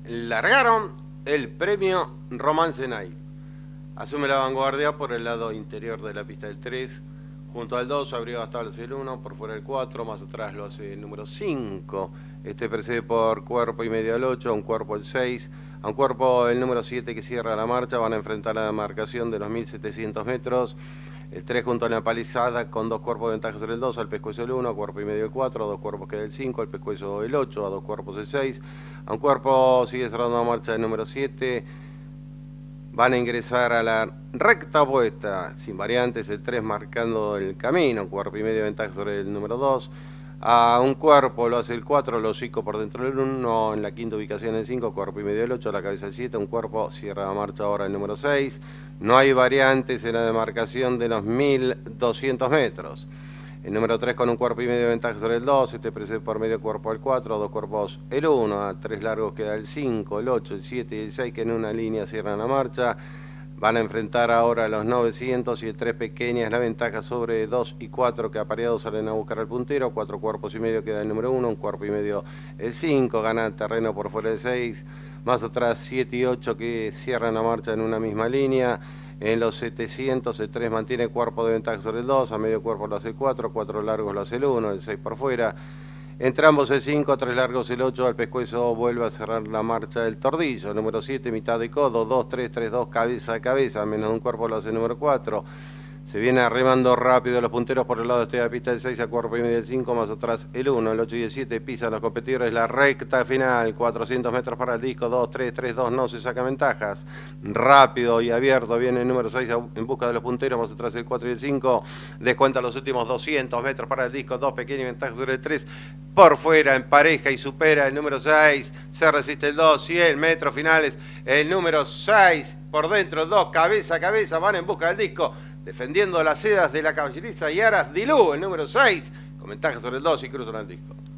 largaron el premio Romance Night. Asume la vanguardia por el lado interior de la pista del 3. Junto al 2, abrió hasta el 1, por fuera el 4, más atrás lo hace el número 5. Este precede por cuerpo y medio al 8, a un cuerpo el 6, a un cuerpo el número 7 que cierra la marcha. Van a enfrentar la demarcación de los 1700 metros. El 3 junto a la palizada con 2 cuerpos de ventaja sobre el 2, al pescuezo el 1, a cuerpo y medio el 4, a 2 cuerpos queda el 5, al pescuezo el 8, a 2 cuerpos el 6, a un cuerpo sigue cerrando la marcha el número 7. Van a ingresar a la recta opuesta, sin variantes, el 3 marcando el camino, cuerpo y medio de ventaja sobre el número 2. A un cuerpo lo hace el 4, el hocico por dentro del 1, en la quinta ubicación el 5, cuerpo y medio el 8, la cabeza el 7, un cuerpo cierra la marcha ahora el número 6. No hay variantes en la demarcación de los 1200 metros. El número 3 con un cuerpo y medio de ventaja sobre el 2, este precede por medio cuerpo al 4, a 2 cuerpos el 1, a 3 largos queda el 5, el 8, el 7 y el 6 que en una línea cierran la marcha. Van a enfrentar ahora a los 900 y el 3 pequeñas, la ventaja sobre 2 y 4 que apareados salen a buscar al puntero, 4 cuerpos y medio queda el número 1, un cuerpo y medio el 5, gana el terreno por fuera el 6, más atrás 7 y 8 que cierran la marcha en una misma línea. En los 700 el 3 mantiene cuerpo de ventaja sobre el 2, a medio cuerpo lo hace el 4, 4 largos lo hace el 1, el 6 por fuera. Entre ambos el 5, 3 largos el 8, al pescuezo vuelve a cerrar la marcha del tordillo. Número 7, mitad de codo, 2, 3, 3, 2, cabeza a cabeza, menos de un cuerpo lo hace el número 4. Se viene arremando rápido los punteros por el lado de la pista del 6, a cuerpo y medio del 5, más atrás el 1, el 8 y el 7 pisan los competidores, la recta final, 400 metros para el disco, 2, 3, 3, 2, no se saca ventajas. Rápido y abierto viene el número 6 en busca de los punteros, más atrás el 4 y el 5, descuenta los últimos 200 metros para el disco, 2 pequeñas ventajas sobre el 3, por fuera en pareja y supera el número 6, se resiste el 2, 100 metros finales, el número 6 por dentro, 2 cabeza a cabeza, van en busca del disco, defendiendo las sedas de la caballeriza y Aras Dilú, el número 6, con ventaja sobre el 2 y cruzan al disco.